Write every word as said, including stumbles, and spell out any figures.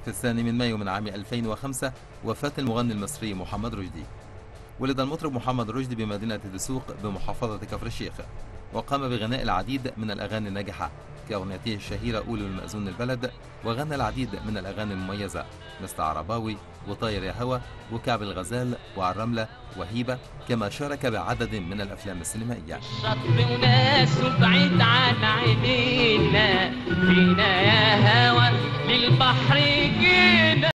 الثاني من مايو من عام ألفين وخمسة وفاة المغني المصري محمد رشدي. ولد المطرب محمد رشدي بمدينة دسوق بمحافظة كفر الشيخ، وقام بغناء العديد من الأغاني الناجحة كأغنيته الشهيرة قولوا المأذون البلد، وغنى العديد من الأغاني المميزة مثل عرباوي وطاير يا هوا وكعب الغزال وعالرملة وهيبة، كما شارك بعدد من الأفلام السينمائية. الشط وناس بعيد عن عينينا فينا يا هوا للبحر جينا.